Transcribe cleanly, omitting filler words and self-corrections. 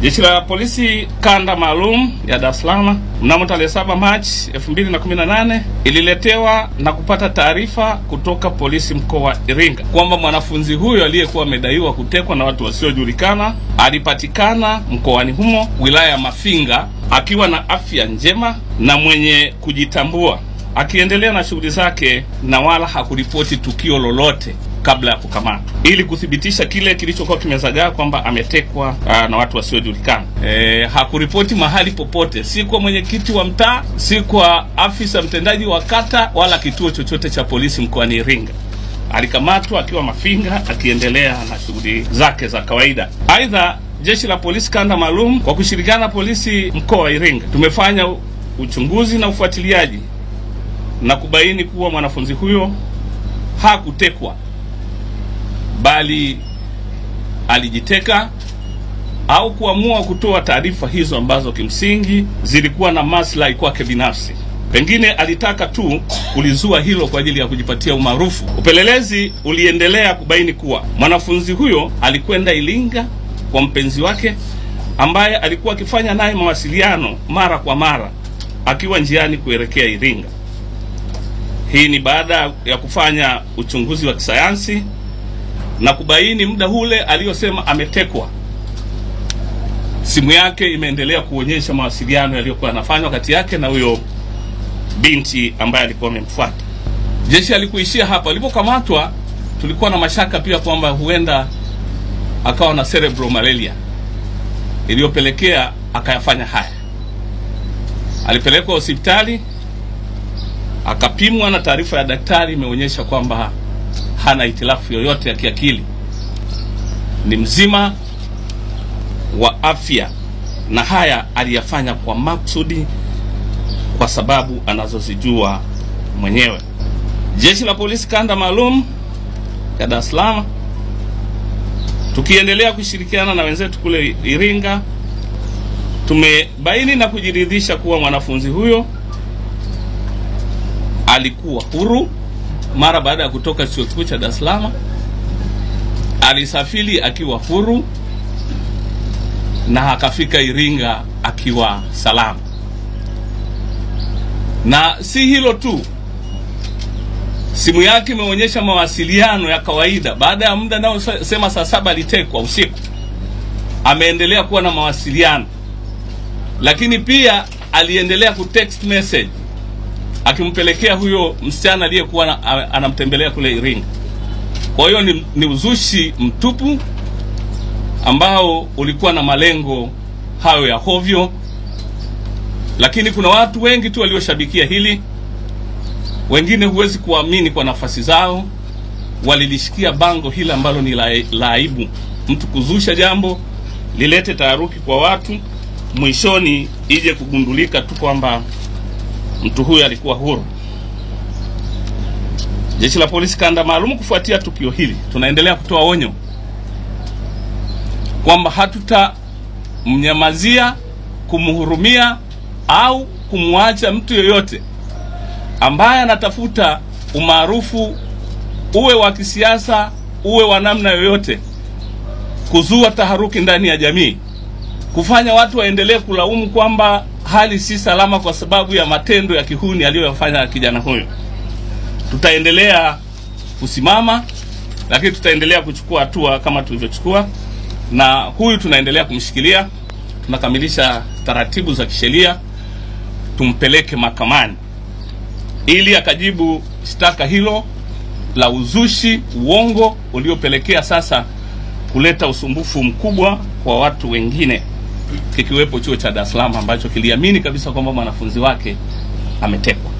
Jeshi la Polisi Kanda Maalum ya Dar es Salaam mnamo tarehe 7 Machi 2018 ililetewa na kupata taarifa kutoka polisi mkoa wa Iringa kwamba mwanafunzi huyo aliyekuwa amedaiwa kutekwa na watu wasiojulikana alipatikana mkoani humo wilaya ya Mafinga akiwa na afya njema na mwenye kujitambua, akiendelea na shughuli zake na wala hakuripoti tukio lolote kabla ya kukamatwa, ili kuthibitisha kile kilichokuwa kimezagaa kwamba ametekwa na watu wasiojulikana. Hakuripoti mahali popote, si kwa mwenyekiti wa mtaa, si kwa afisa mtendaji wa kata, wala kituo chochote cha polisi mkoani Iringa. Alikamatwa akiwa Mafinga akiendelea na shughuli zake za kawaida. Aidha, Jeshi la Polisi Kanda Maalum kwa kushirikiana na polisi mkoa wa Iringa tumefanya uchunguzi na ufuatiliaji na kubaini kuwa mwanafunzi huyo hakutekwa, bali alijiteka au kuamua kutoa taarifa hizo ambazo kimsingi zilikuwa na maslahi kwake binafsi. Pengine alitaka tu kulizua hilo kwa ajili ya kujipatia umaarufu. Upelelezi uliendelea kubaini kuwa mwanafunzi huyo alikwenda Iringa kwa mpenzi wake ambaye alikuwa akifanya naye mawasiliano mara kwa mara akiwa njiani kuelekea Iringa. Hii ni baada ya kufanya uchunguzi wa kisayansi na kubaini muda ule aliyosema ametekwa, simu yake imeendelea kuonyesha mawasiliano yaliyokuwa yanafanywa kati yake na huyo binti ambaye alikuwa amemfuata. Jeshi alikuishia hapa. Alipokamatwa tulikuwa na mashaka pia kwamba huenda akawa na cerebral malaria iliyopelekea akayafanya haya. Alipelekwa hospitali akapimwa na taarifa ya daktari imeonyesha kwamba hana hitilafu yoyote ya kiakili, ni mzima wa afya, na haya aliyafanya kwa maksudi kwa sababu anazozijua mwenyewe. Jeshi la Polisi Kanda Maalum ya Dar es Salaam tukiendelea kushirikiana na wenzetu kule Iringa tumebaini na kujiridhisha kuwa mwanafunzi huyo alikuwa huru mara baada ya kutoka chuo kikuu cha Dar es Salaam. Alisafiri akiwa huru na akafika Iringa akiwa salama. Na si hilo tu, simu yake imeonyesha mawasiliano ya kawaida. Baada ya muda nao sema saa 7 alitekwa usiku, ameendelea kuwa na mawasiliano, lakini pia aliendelea kutext message akimpelekea huyo msichana aliyekuwa anamtembelea kule Iringa. Kwa hiyo ni uzushi mtupu ambao ulikuwa na malengo hayo ya hovyo, lakini kuna watu wengi tu walioshabikia hili. Wengine huwezi kuamini kwa nafasi zao walilishikia bango hili ambalo ni la aibu. Mtu kuzusha jambo lilete taharuki kwa watu, mwishoni ije kugundulika tu kwamba mtu huyu alikuwa huru. Jeshi la Polisi Kanda Maalum kufuatia tukio hili tunaendelea kutoa onyo kwamba hatutamnyamazia, kumhurumia au kumwacha mtu yoyote ambaye anatafuta umaarufu, uwe wa kisiasa, uwe wa namna yoyote, kuzua taharuki ndani ya jamii, kufanya watu waendelee kulaumu kwamba hali si salama kwa sababu ya matendo ya kihuni aliyofanya kijana huyo. Tutaendelea kusimama, lakini tutaendelea kuchukua hatua kama tulivyochukua, na huyu tunaendelea kumshikilia. Tunakamilisha taratibu za kisheria, tumpeleke mahakamani ili akajibu shtaka hilo la uzushi, uongo uliopelekea sasa kuleta usumbufu mkubwa kwa watu wengine, kikiwepo chuo cha Dar es Salaam ambacho kiliamini kabisa kwamba mwanafunzi wake ametekwa.